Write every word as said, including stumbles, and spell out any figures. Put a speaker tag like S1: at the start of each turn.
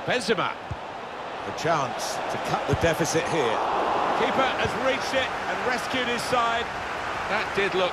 S1: Benzema.
S2: A chance to cut the deficit here.
S1: Keeper has reached it and rescued his side. That did look...